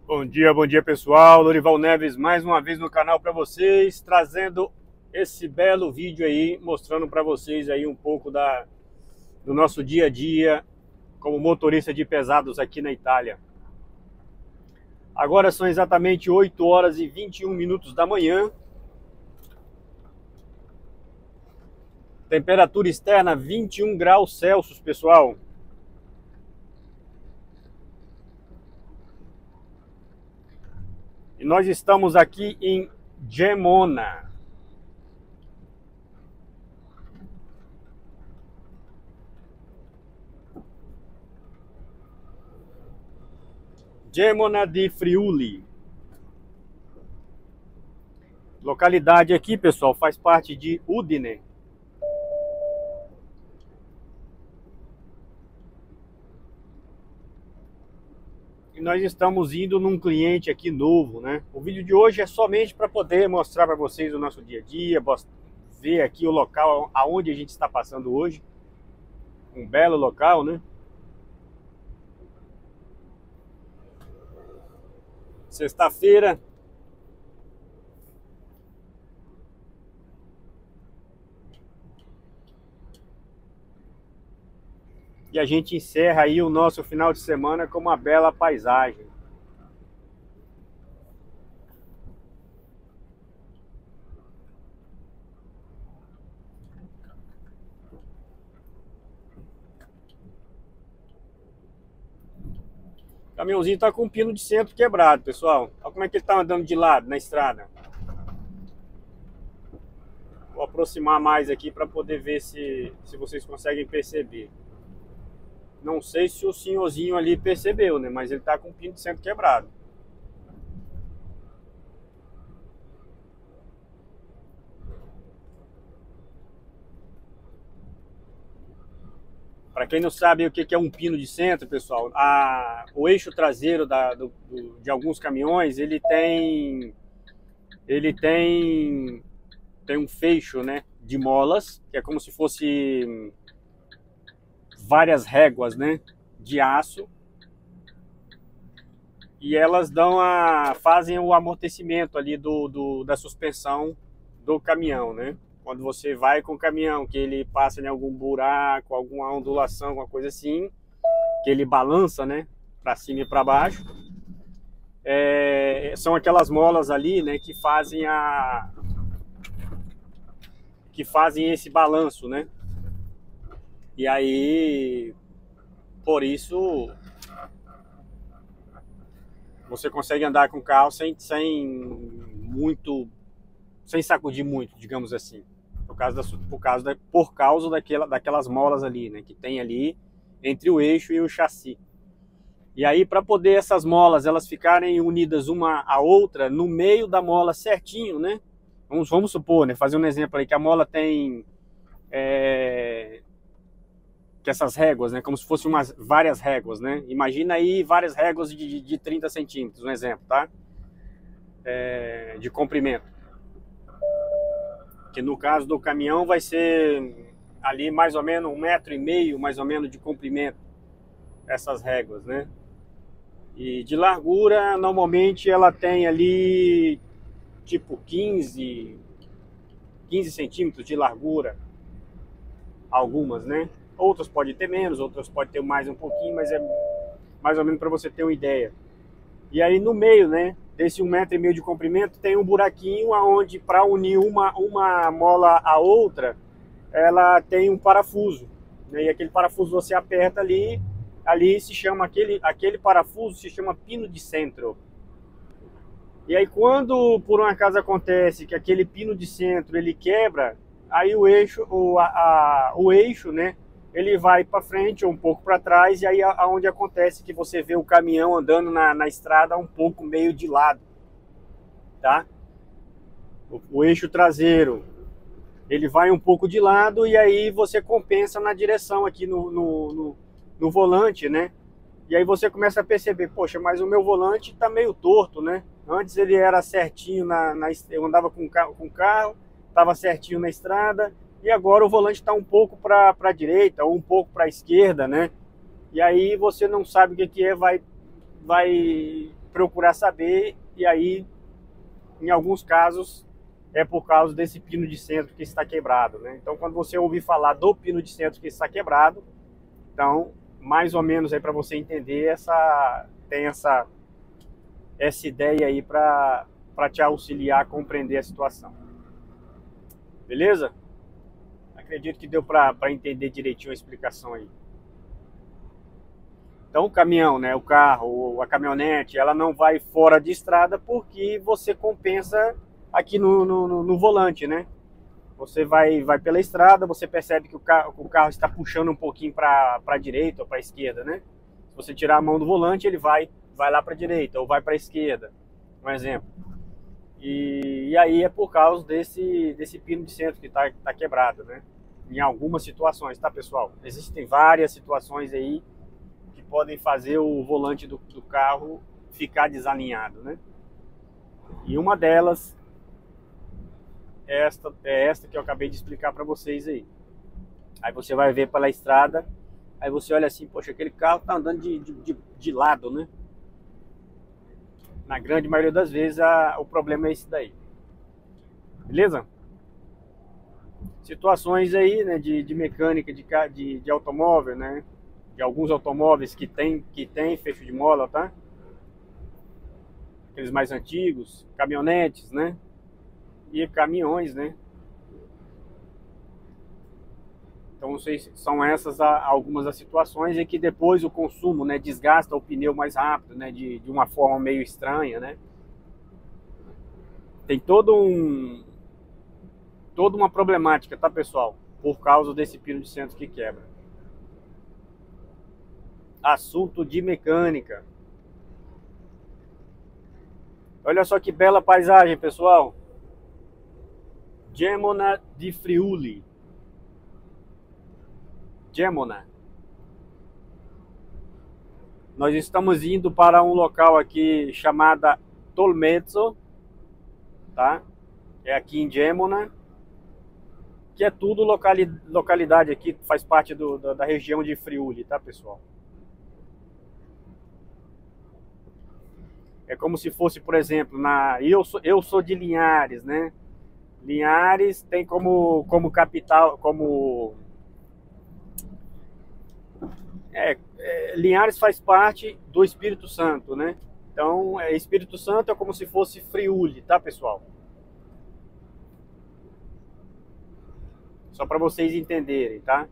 Bom dia pessoal, Lorival Neves mais uma vez no canal para vocês, trazendo esse belo vídeo aí, mostrando para vocês aí um pouco do nosso dia a dia como motorista de pesados aqui na Itália. Agora são exatamente 8 horas e 21 minutos da manhã. Temperatura externa 21 graus Celsius, pessoal. E nós estamos aqui em Gemona. Gemona di Friuli. Localidade aqui, pessoal, faz parte de Udine. E nós estamos indo num cliente aqui novo, né? O vídeo de hoje é somente para poder mostrar para vocês o nosso dia a dia, ver aqui o local aonde a gente está passando hoje. Um belo local, né? Sexta-feira. E a gente encerra aí o nosso final de semana com uma bela paisagem. O caminhãozinho tá com um pino de centro quebrado, pessoal. Olha como é que ele tá andando de lado na estrada. Vou aproximar mais aqui para poder ver se vocês conseguem perceber. Não sei se o senhorzinho ali percebeu, né? Mas ele tá com o pino de centro quebrado. Para quem não sabe o que é um pino de centro, pessoal, o eixo traseiro de alguns caminhões, ele tem um fecho, né, de molas, que é como se fosse várias réguas, né, de aço, e elas fazem o amortecimento ali da suspensão do caminhão, né? Quando você vai com o caminhão, que ele passa em algum buraco, alguma ondulação, alguma coisa assim, que ele balança, né, para cima e para baixo, são aquelas molas ali, né, que fazem esse balanço, né? E aí, por isso, você consegue andar com o carro sem sacudir muito, digamos assim, por causa daquelas molas ali, né, que tem ali entre o eixo e o chassi. E aí, para poder essas molas elas ficarem unidas uma à outra no meio da mola certinho, né? Vamos supor, né, fazer um exemplo aí que a mola tem que essas réguas, né, como se fossem várias réguas, né? Imagina aí várias réguas de 30 centímetros, um exemplo, tá? De comprimento. Que no caso do caminhão vai ser ali mais ou menos 1,5 m, mais ou menos, de comprimento, essas réguas, né? E de largura, normalmente ela tem ali tipo 15 centímetros de largura, algumas, né? Outras podem ter menos, outras podem ter mais um pouquinho, mas é mais ou menos para você ter uma ideia. E aí no meio, né, desse 1,5 m de comprimento tem um buraquinho onde, para unir uma mola à outra, ela tem um parafuso, né? E aquele parafuso você aperta ali se chama aquele parafuso se chama pino de centro. E aí quando por um acaso acontece que aquele pino de centro ele quebra, aí o eixo, né, ele vai para frente ou um pouco para trás, e aí aonde acontece que você vê o caminhão andando na estrada um pouco meio de lado, tá? O eixo traseiro ele vai um pouco de lado, e aí você compensa na direção aqui no volante, né? E aí você começa a perceber, poxa, mas o meu volante tá meio torto, né? Antes ele era certinho, eu andava com o carro, tava certinho na estrada, e agora o volante está um pouco para a direita ou um pouco para a esquerda, né? E aí você não sabe o que é, vai procurar saber, e aí, em alguns casos, é por causa desse pino de centro que está quebrado, né? Então, quando você ouvir falar do pino de centro que está quebrado, então, mais ou menos aí para você entender, tem essa ideia aí para te auxiliar a compreender a situação. Beleza? Acredito que deu para entender direitinho a explicação aí. Então o caminhão, né, o carro, a caminhonete, ela não vai fora de estrada porque você compensa aqui no volante, né? Você vai pela estrada, você percebe que o carro está puxando um pouquinho para a direita ou para a esquerda, né? Se você tirar a mão do volante, ele vai lá para a direita ou vai para a esquerda, um exemplo. E aí é por causa desse pino de centro que tá quebrado, né? Em algumas situações, tá, pessoal? Existem várias situações aí que podem fazer o volante do carro ficar desalinhado, né? E uma delas é esta que eu acabei de explicar para vocês aí. Aí você vai ver pela estrada, aí você olha assim, poxa, aquele carro tá andando de lado, né? Na grande maioria das vezes o problema é esse daí. Beleza? Situações aí, né, de mecânica de automóvel, né? De alguns automóveis que tem fecho de mola, tá? Aqueles mais antigos, caminhonetes, né? E caminhões, né? Então são essas algumas das situações em que depois o consumo, né, desgasta o pneu mais rápido, né, de uma forma meio estranha, né? Tem toda uma problemática, tá, pessoal? Por causa desse pino de centro que quebra. Assunto de mecânica. Olha só que bela paisagem, pessoal. Gemona di Friuli. Gemona. Nós estamos indo para um local aqui chamado Tolmezzo, tá? É aqui em Gemona, que é tudo localidade aqui, faz parte da região de Friuli, tá, pessoal? É como se fosse, por exemplo, eu sou de Linhares, né? Linhares tem como capital, Linhares faz parte do Espírito Santo, né? Então, Espírito Santo é como se fosse Friuli, tá, pessoal? Só para vocês entenderem, tá?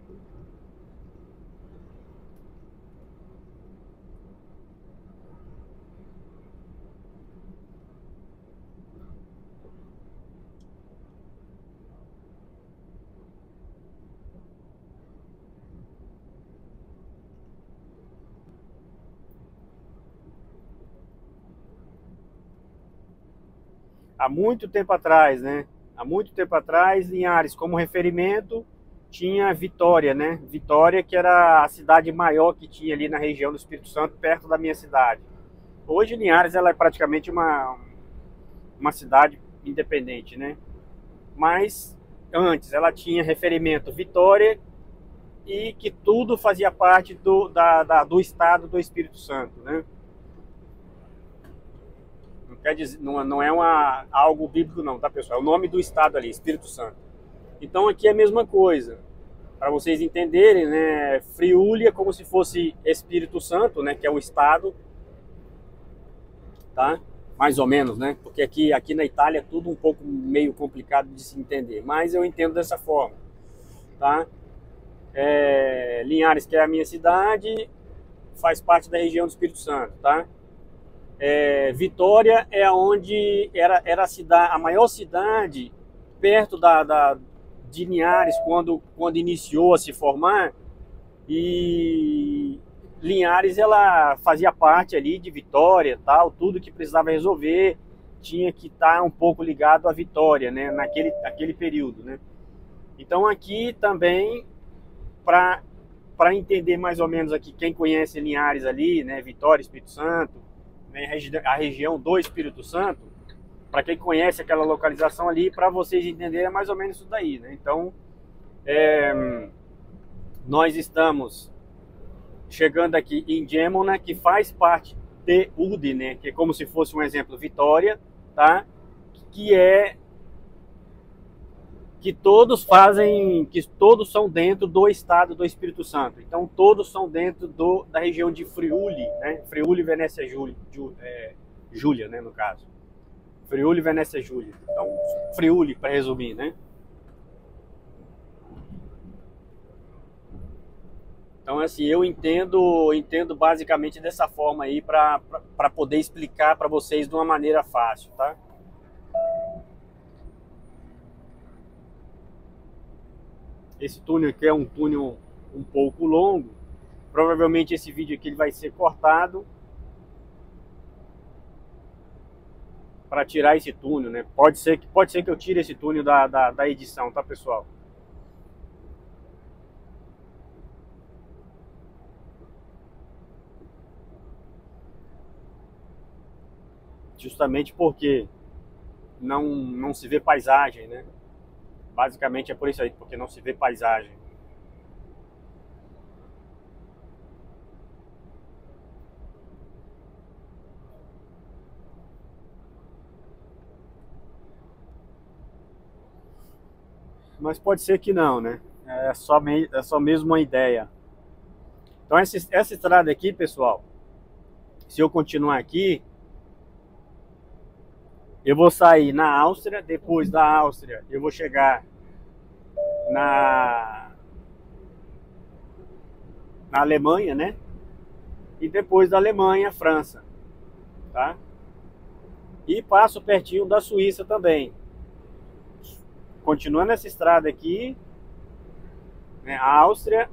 Há muito tempo atrás, né? Há muito tempo atrás, Linhares, como referimento, tinha Vitória, né? Vitória, que era a cidade maior que tinha ali na região do Espírito Santo, perto da minha cidade. Hoje, Linhares, ela é praticamente uma cidade independente, né? Mas, antes, ela tinha referimento Vitória e que tudo fazia parte do estado do Espírito Santo, né? Quer dizer, não é algo bíblico não, tá, pessoal? É o nome do estado ali, Espírito Santo. Então aqui é a mesma coisa. Para vocês entenderem, né? Friuli é como se fosse Espírito Santo, né? Que é o estado, tá? Mais ou menos, né? Porque aqui na Itália é tudo um pouco meio complicado de se entender. Mas eu entendo dessa forma, tá? Linhares, que é a minha cidade, faz parte da região do Espírito Santo, tá? Vitória é onde era a maior cidade perto de Linhares quando iniciou a se formar, e Linhares ela fazia parte ali de Vitória, tal, tudo que precisava resolver tinha que estar um pouco ligado à Vitória, né, naquele período, né? Então aqui também, para entender mais ou menos aqui, quem conhece Linhares ali, né, Vitória, Espírito Santo, a região do Espírito Santo, para quem conhece aquela localização ali, para vocês entenderem é mais ou menos isso daí, né? Então, nós estamos chegando aqui em Gemona, que faz parte VTUD, né? Que é como se fosse um exemplo Vitória, tá? Que é que todos são dentro do estado do Espírito Santo. Então todos são dentro da região de Friuli, né? Friuli, Venécia, Júlia, né, no caso. Friuli, Venécia, Júlia. Então, Friuli, para resumir, né? Então, assim, eu entendo basicamente dessa forma aí para poder explicar para vocês de uma maneira fácil, tá? Esse túnel aqui é um túnel um pouco longo. Provavelmente esse vídeo aqui ele vai ser cortado para tirar esse túnel, né? Pode ser que eu tire esse túnel da edição, tá, pessoal? Justamente porque não se vê paisagem, né? Basicamente é por isso aí, porque não se vê paisagem. Mas pode ser que não, né? É só mesmo uma ideia. Então essa estrada aqui, pessoal, se eu continuar aqui, eu vou sair na Áustria, depois da Áustria eu vou chegar na Alemanha, né? E depois da Alemanha, França, tá? E passo pertinho da Suíça também. Continuando essa estrada aqui, né, a Áustria,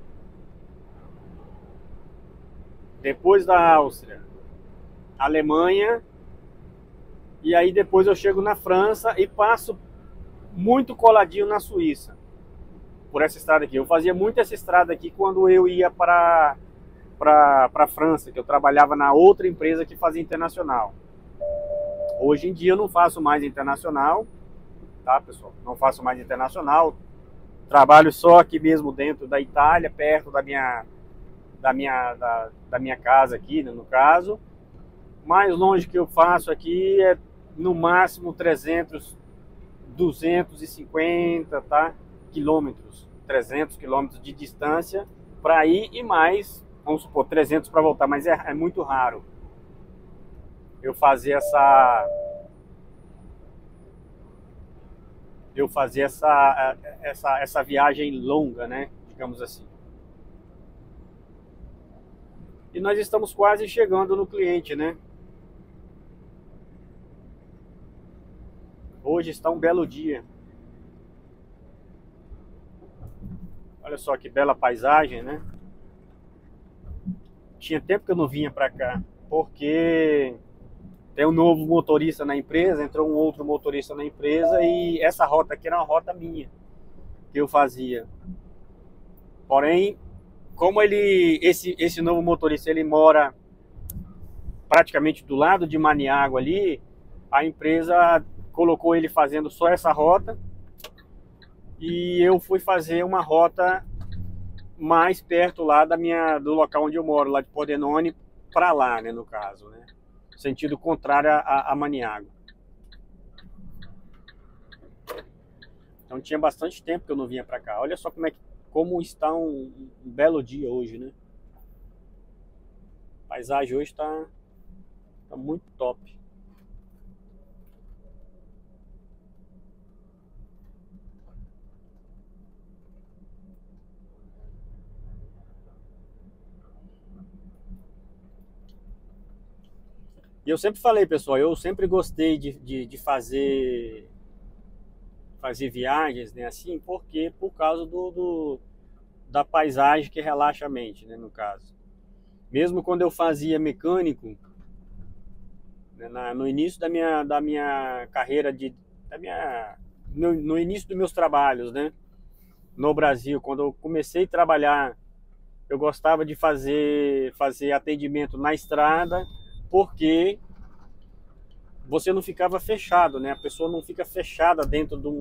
depois da Áustria, Alemanha, e aí depois eu chego na França e passo muito coladinho na Suíça, por essa estrada aqui. Eu fazia muito essa estrada aqui quando eu ia para a França, que eu trabalhava na outra empresa que fazia internacional. Hoje em dia eu não faço mais internacional, tá, pessoal? Não faço mais internacional. Trabalho só aqui mesmo dentro da Itália, perto da minha casa aqui, né, no caso. Mais longe que eu faço aqui é no máximo 250, tá? Quilômetros, 300 quilômetros de distância para ir e mais, vamos supor, 300 para voltar, mas é muito raro eu fazer essa viagem longa, né? Digamos assim. E nós estamos quase chegando no cliente, né? Hoje está um belo dia. Olha só que bela paisagem, né? Tinha tempo que eu não vinha para cá, porque tem um novo motorista na empresa, entrou um outro motorista na empresa e essa rota aqui era uma rota minha, que eu fazia. Porém, como esse novo motorista, ele mora praticamente do lado de Maniago ali, a empresa colocou ele fazendo só essa rota e eu fui fazer uma rota mais perto lá do local onde eu moro, lá de Pordenone para lá, né, no caso, né? Sentido contrário a Maniago. Então tinha bastante tempo que eu não vinha para cá. Olha só como está um belo dia hoje, né? A paisagem hoje está muito top. E eu sempre falei, pessoal, eu sempre gostei de fazer viagens, né, assim, porque por causa da paisagem que relaxa a mente, né, no caso. Mesmo quando eu fazia mecânico, né, no início da minha carreira, no início dos meus trabalhos, né, no Brasil, quando eu comecei a trabalhar, eu gostava de fazer atendimento na estrada, porque você não ficava fechado, né? A pessoa não fica fechada dentro de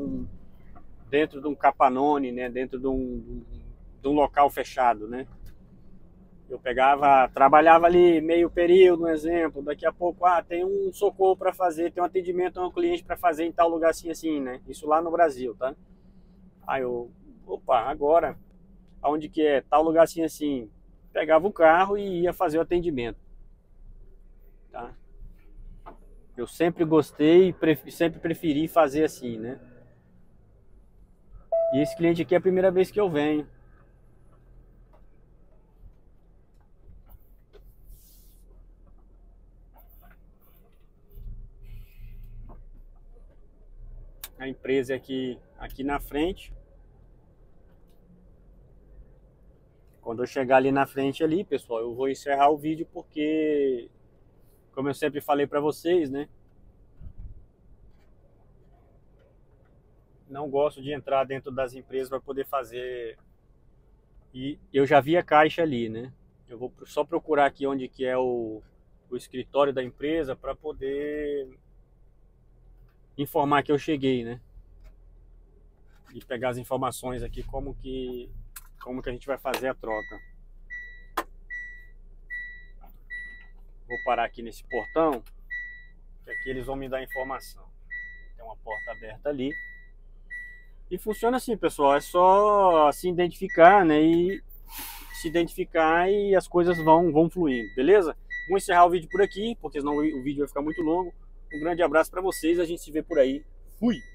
um capanone, né? Dentro de um local fechado, né? Eu pegava, trabalhava ali meio período, um exemplo, daqui a pouco, tem um socorro para fazer, tem um atendimento a um cliente para fazer em tal lugar assim, assim, né? Isso lá no Brasil, tá? Aí eu, opa, agora, aonde que é? Tal lugar assim, assim. Pegava o carro e ia fazer o atendimento, tá? Eu sempre gostei e sempre preferi fazer assim, né? E esse cliente aqui é a primeira vez que eu venho. A empresa aqui na frente. Quando eu chegar ali na frente ali, pessoal, eu vou encerrar o vídeo porque, como eu sempre falei para vocês, né? Não gosto de entrar dentro das empresas para poder fazer. E eu já vi a caixa ali, né? Eu vou só procurar aqui onde que é o escritório da empresa para poder informar que eu cheguei, né? E pegar as informações aqui como que a gente vai fazer a troca. Vou parar aqui nesse portão, que aqui eles vão me dar informação. Tem uma porta aberta ali. E funciona assim, pessoal, é só se identificar, né? E se identificar e as coisas vão fluindo, beleza? Vou encerrar o vídeo por aqui, porque senão o vídeo vai ficar muito longo. Um grande abraço para vocês, a gente se vê por aí. Fui!